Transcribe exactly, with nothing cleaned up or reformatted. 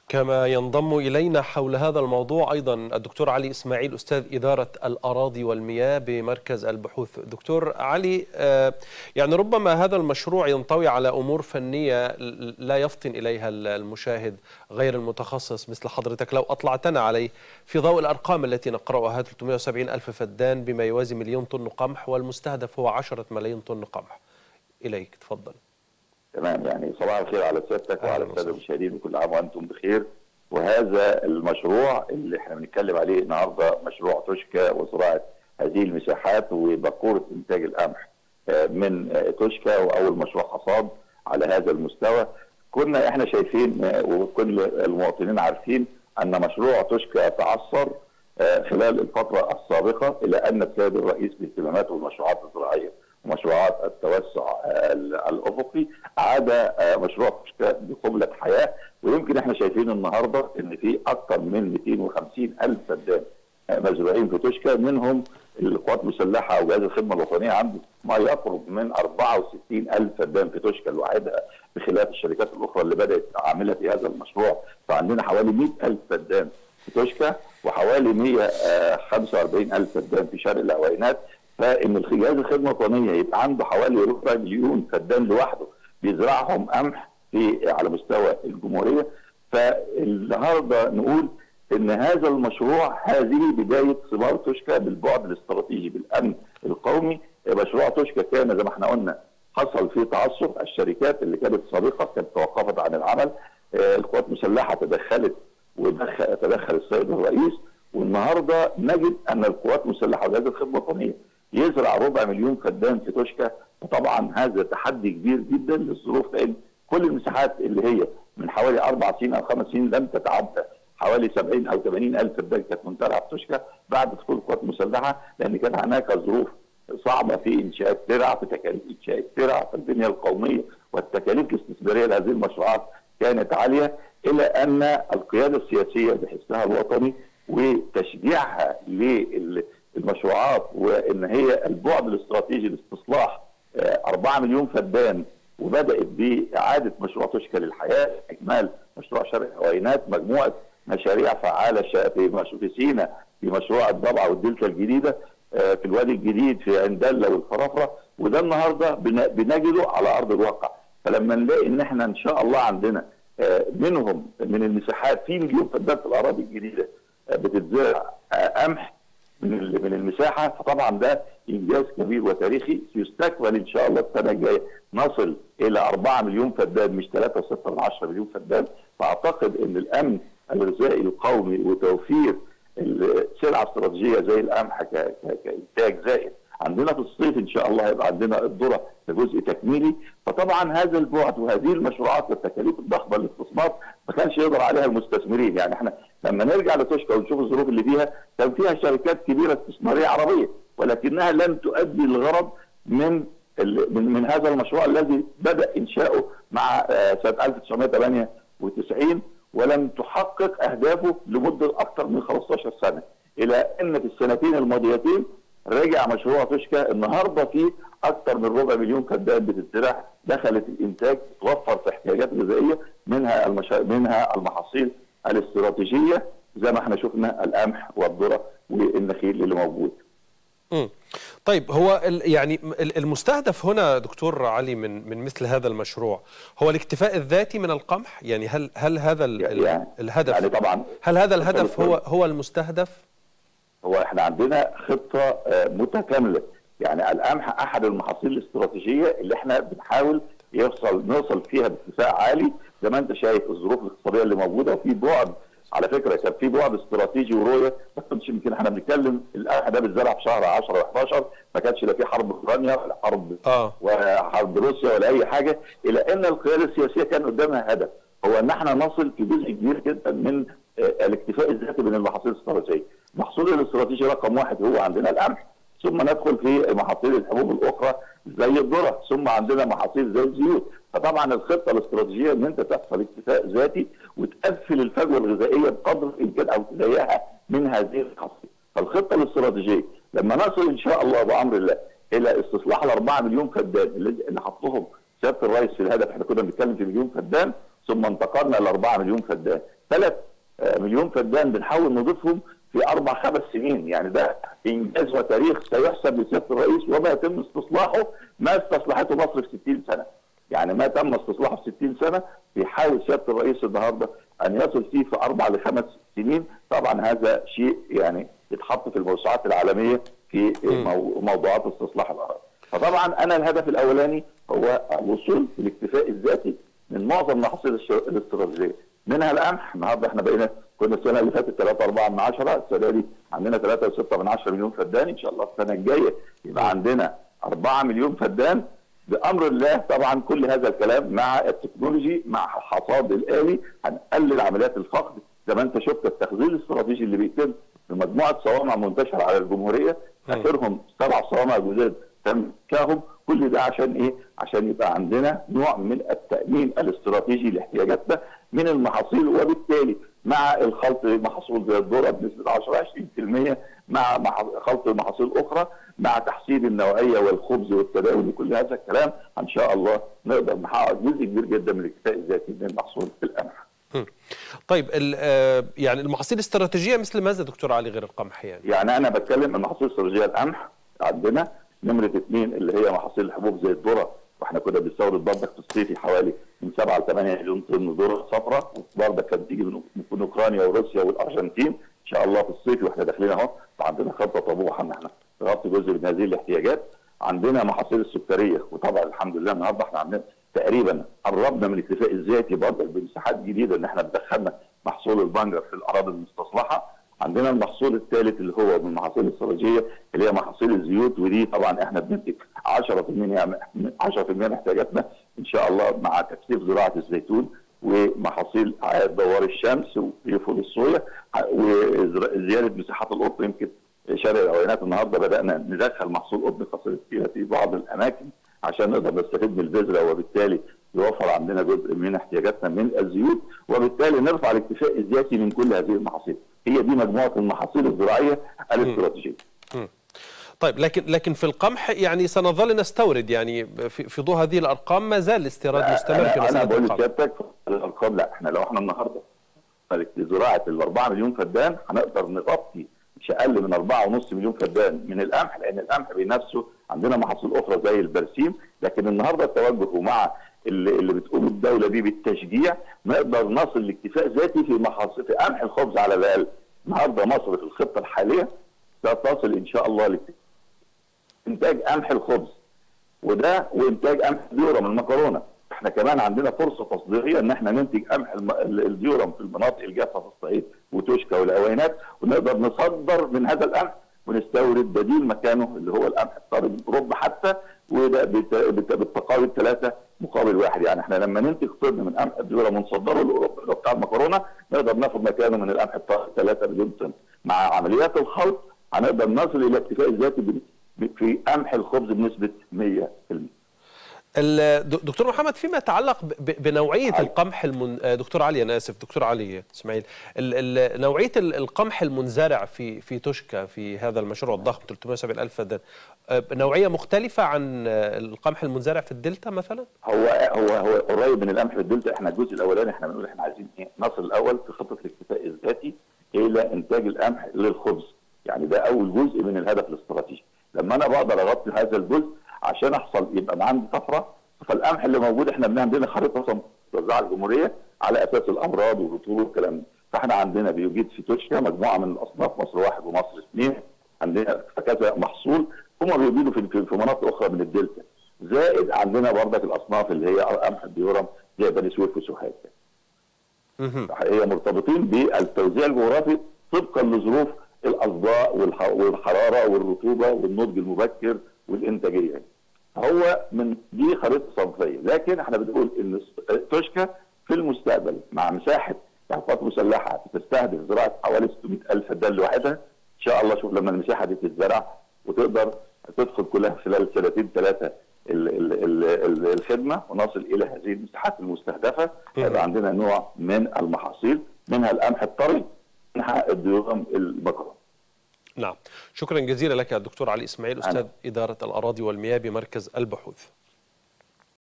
كما ينضم إلينا حول هذا الموضوع أيضا الدكتور علي إسماعيل، أستاذ إدارة الأراضي والمياه بمركز البحوث. دكتور علي، يعني ربما هذا المشروع ينطوي على أمور فنية لا يفطن إليها المشاهد غير المتخصص مثل حضرتك لو أطلعتنا عليه في ضوء الأرقام التي نقرأها. ثلاثمائة وسبعين ألف فدان بما يوازي مليون طن قمح، والمستهدف هو عشرة ملايين طن قمح. إليك تفضل. تمام، يعني صباح الخير على سيادتك وعلى الساده المشاهدين، وكل عام وانتم بخير. وهذا المشروع اللي احنا بنتكلم عليه النهارده مشروع توشكا وزراعه هذه المساحات وباكوره انتاج القمح من توشكا، واول مشروع حصاد على هذا المستوى. كنا احنا شايفين وكل المواطنين عارفين ان مشروع توشكا تعثر خلال الفتره السابقه، الى ان السيد الرئيس باهتماماته بالمشروعات الزراعيه ومشروعات التوسع الافقي عاد مشروع توشكا بقبلة حياه. ويمكن احنا شايفين النهارده ان في اكثر من مئتين وخمسين ألف فدان مزروعين في توشكا، منهم القوات المسلحه وجهاز الخدمه الوطنيه عنده ما يقرب من أربعة وستين ألف فدان في توشكا لوحدها، بخلاف الشركات الاخرى اللي بدات عامله في هذا المشروع. فعندنا حوالي مئة ألف فدان في توشكا وحوالي مئة وخمسة وأربعين ألف فدان في شرق العوينات. فان جهاز الخدمه الوطنيه يبقى عنده حوالي ربع مليون فدان لوحده بيزرعهم قمح في على مستوى الجمهوريه. فالنهارده نقول ان هذا المشروع هذه بدايه ثمار توشكا بالبعد الاستراتيجي بالامن القومي. مشروع توشكا كان زي ما احنا قلنا حصل فيه تعثر، الشركات اللي كانت سابقه كانت توقفت عن العمل، القوات المسلحه تدخلت ودخل تدخل السيد الرئيس، والنهارده نجد ان القوات المسلحه وجهاز الخدمه الوطنيه يزرع ربع مليون فدان في توشكا. وطبعا هذا تحدي كبير جدا للظروف، لان كل المساحات اللي هي من حوالي اربع سنين او خمس سنين لم تتعدى حوالي سبعين او ثمانين الف فدان كانت منزرعه في توشكا بعد دخول القوات المسلحه، لان كان هناك ظروف صعبه في انشاء الترع، في تكاليف انشاء الترع، في البنيه القوميه، والتكاليف الاستثماريه لهذه المشروعات كانت عاليه، الى ان القياده السياسيه بحسها الوطني وتشجيعها للمشروعات وان هي البعد الاستراتيجي لاستصلاح أربعة مليون فدان، وبدات باعاده مشروع توشكا للحياه، اكمال مشروع شرق العوينات، مجموعه مشاريع فعاله في في سينا، في مشروع الضبعه والدلتا الجديده، في الوادي الجديد، في عندله والفرافره. وده النهارده بنجده على ارض الواقع. فلما نلاقي ان احنا ان شاء الله عندنا منهم من المساحات في مليون فدان في الاراضي الجديده بتتزرع قمح من من المساحه، فطبعا ده انجاز كبير وتاريخي. يستكمل ان شاء الله السنه الجايه نصل الى أربعة مليون فدان مش ثلاثة وستة من عشرة مليون فدان. فاعتقد ان الامن الغذائي القومي وتوفير السلعه الاستراتيجيه زي القمح كانتاج زائد عندنا في الصيف ان شاء الله هيبقى عندنا الذره كجزء تكميلي. فطبعا هذا البعد وهذه المشروعات والتكاليف الضخمه للاستثمار ما كانش يقدر عليها المستثمرين. يعني احنا لما نرجع لتوشكا ونشوف الظروف اللي فيها، كان فيها شركات كبيره استثماريه عربيه ولكنها لم تؤدي الغرض من من, من هذا المشروع الذي بدا انشاؤه مع سنه ألف وتسعمائة وثمانية وتسعين، ولم تحقق اهدافه لمده اكثر من خمسة عشر سنه، الى ان في السنتين الماضيتين رجع مشروع توشكا النهارده فيه اكثر من ربع مليون فدان بتتزرع، دخلت الانتاج، توفر في احتياجات غذائيه منها المشا... منها المحاصيل الاستراتيجيه زي ما احنا شفنا القمح والذره والنخيل اللي موجود. امم طيب، هو يعني المستهدف هنا دكتور علي من من مثل هذا المشروع هو الاكتفاء الذاتي من القمح؟ يعني هل هل هذا يعني الهدف يعني طبعا هل هذا الهدف هو هو المستهدف؟ هو احنا عندنا خطه متكامله. يعني القمح احد المحاصيل الاستراتيجيه اللي احنا بنحاول يوصل نوصل فيها باكتفاء عالي، زي ما انت شايف الظروف الاقتصاديه اللي موجوده. وفي بعد على فكره كان في بعد استراتيجي ورؤيه، ما كنتش يمكن احنا بنتكلم القمح ده بيتزرع في شهر عشرة وحداشر، ما كانش لا في حرب اوكرانيا ولا حرب اه وحرب روسيا ولا اي حاجه، الى ان القياده السياسيه كان قدامها هدف هو ان احنا نصل في جزء كبير جدا من الاكتفاء الذاتي من المحاصيل الاستراتيجيه. المحصول الاستراتيجي رقم واحد هو عندنا القمح، ثم ندخل في محاصيل الحبوب الاخرى زي الذره، ثم عندنا محاصيل زي الزيوت. فطبعا الخطه الاستراتيجيه ان انت تحصل اكتفاء ذاتي وتقفل الفجوه الغذائيه بقدر الامكان او تضيقها من هذه المحاصيل. فالخطه الاستراتيجيه لما نصل ان شاء الله بامر الله الى استصلاح الأربعة مليون فدان اللي حطهم سياده الرئيس في الهدف، احنا كنا بنتكلم في مليون فدان، ثم انتقلنا ل أربعة مليون فدان. ثلاثة مليون فدان بنحاول نضيفهم في اربع خمس سنين، يعني ده انجاز وتاريخ سيحسب لسياده الرئيس، وما يتم استصلاحه ما استصلحته مصر في ستين سنه. يعني ما تم استصلاحه في ستين سنه بيحاول سياده الرئيس النهارده ان يصل فيه في اربع لخمس سنين. طبعا هذا شيء يعني يتحط في الموسوعات العالميه في موضوعات استصلاح الاراضي. فطبعا انا الهدف الاولاني هو الوصول للاكتفاء الذاتي من معظم محاصيل الاستراتيجيه، منها القمح. النهارده احنا بقينا، كنا السنه اللي فاتت ثلاثة أربعة من عشرة، السنه دي عندنا ثلاثة وستة من عشرة مليون فدان. ان شاء الله السنه الجايه يبقى عندنا أربعة مليون فدان بامر الله. طبعا كل هذا الكلام مع التكنولوجي، مع الحصاد الالي، هنقلل عمليات الفقد. زي ما انت شفت التخزين الاستراتيجي اللي بيتم بمجموعه صوامع منتشره على الجمهوريه، اخرهم سبع صوامع جداد تم انشائهم. كل ده عشان ايه؟ عشان يبقى عندنا نوع من التامين الاستراتيجي لاحتياجاتنا من المحاصيل، وبالتالي مع الخلط محصول زي الذره بنسبه عشرة عشرين بالمئة، مع خلط المحاصيل الاخرى، مع تحسين النوعيه والخبز والتداول وكل هذا الكلام، ان شاء الله نقدر نحقق جزء كبير جدا من الاكتفاء الذاتي من المحصول في القمح. طيب يعني المحاصيل الاستراتيجيه مثل ماذا دكتور علي غير القمح؟ يعني يعني انا بتكلم المحاصيل الاستراتيجيه القمح عندنا نمره اثنين اللي هي محاصيل الحبوب زي الذره، واحنا كنا بنستورد برضك في الصيفي حوالي من سبعة ل ثمانية مليون طن ذره صفراء، وبرضك كانت بتيجي من اوكرانيا وروسيا والارجنتين. ان شاء الله في الصيفي واحنا داخلين اهو عندنا خطه طموحه ان احنا نغطي جزء من هذه الاحتياجات. عندنا محاصيل السكريه، وطبعا الحمد لله النهارده احنا عندنا تقريبا قربنا من الاكتفاء الذاتي برضك بمساحات جديده، ان احنا دخلنا محصول البنجر في الاراضي المستصلحه. عندنا المحصول الثالث اللي هو من المحاصيل الاستراتيجيه اللي هي محاصيل الزيوت، ودي طبعا احنا بننتج عشرة بالمئة عشرة بالمئة من احتياجاتنا ان شاء الله، مع تكثيف زراعه الزيتون ومحاصيل دوار الشمس وفول الصويا وزياده مساحات القطن. يمكن شارع العوينات النهارده بدانا ندخل محصول قطن قصير في بعض الاماكن عشان نقدر نستفيد من البذره، وبالتالي يوفر عندنا جزء من احتياجاتنا من الزيوت، وبالتالي نرفع الاكتفاء الذاتي من كل هذه المحاصيل. هي دي مجموعه المحاصيل الزراعيه الاستراتيجيه. طيب لكن لكن في القمح يعني سنظل نستورد، يعني في في ضوء هذه الارقام ما زال الاستيراد مستمر في مساله القمح. انا بقول لسيادتك الارقام، لا احنا لو احنا النهارده زراعه ال أربعة مليون فدان هنقدر نغطي مش اقل من أربعة ونص مليون فدان من القمح، لان القمح بنفسه عندنا محاصيل اخرى زي البرسيم. لكن النهارده التوجه ومع اللي, اللي بتقوم الدوله بيه بالتشجيع نقدر نصل لاكتفاء ذاتي في محاصيل في قمح الخبز على الاقل. النهارده مصر في الخطه الحاليه ستصل ان شاء الله لانتاج قمح الخبز، وده وانتاج قمح الديورم المكرونه. احنا كمان عندنا فرصه تصديريه ان احنا ننتج قمح الديورم في المناطق الجافه في الصعيد وتوشكا والعوينات، ونقدر نصدر من هذا القمح ونستورد بديل مكانه اللي هو القمح الطري رب حتى، وده بالتقابل ثلاثه مقابل واحد. يعني احنا لما ننتج طن من قمح الديورم ونصدره لاوروبا بتاع المكرونه نقدر ناخد مكانه من القمح الطري ثلاثة مليون طن. مع عمليات الخلط هنقدر نصل الى الاكتفاء الذاتي في قمح الخبز بنسبه مئة بالمئة. دكتور محمد، فيما يتعلق بنوعيه علي. القمح المن... دكتور علي انا اسف دكتور علي اسماعيل، ال... ال... نوعيه القمح المنزرع في في توشكا في هذا المشروع الضخم ثلاثمئة وسبعين ألف فدان، نوعيه مختلفه عن القمح المنزرع في الدلتا مثلا؟ هو هو هو قريب من القمح في الدلتا. احنا الجزء الاولاني احنا بنقول احنا عايزين ايه؟ نصل الاول في خطه الاكتفاء الذاتي الى انتاج القمح للخبز، يعني ده اول جزء من الهدف الاستراتيجي. لما انا بقدر اغطي هذا الجزء عشان احصل يبقى عندي طفره، فالقمح اللي موجود احنا عندنا خريطه موزعه الجمهوريه على اساس الامراض والرطوبه والكلام ده. فاحنا عندنا بيوجد في توشكا مجموعه من الاصناف، مصر واحد ومصر اثنين، عندنا كذا محصول هم بيوجدوا في في مناطق اخرى من الدلتا، زائد عندنا برضك الاصناف اللي هي قمح الديورم زي بني سويف وسوهاج. هي مرتبطين بالتوزيع الجغرافي طبقا لظروف الاصداء والحراره والرطوبه والنضج المبكر والانتاجيه. هو من دي خريطه صنفيه، لكن احنا بنقول ان توشكا في المستقبل مع مساحه قوات مسلحه بتستهدف زراعه حوالي ستمئة ألف فدان لوحدها ان شاء الله. شوف لما المساحه دي تتزرع وتقدر تدخل كلها خلال سنتين ثلاثه الخدمه ونصل الى هذه المساحات المستهدفه، هيبقى عندنا نوع من المحاصيل منها القمح الطري منها الديورم المكرونه. نعم، شكرا جزيلا لك الدكتور علي اسماعيل، استاذ اداره الاراضي والمياه بمركز البحوث.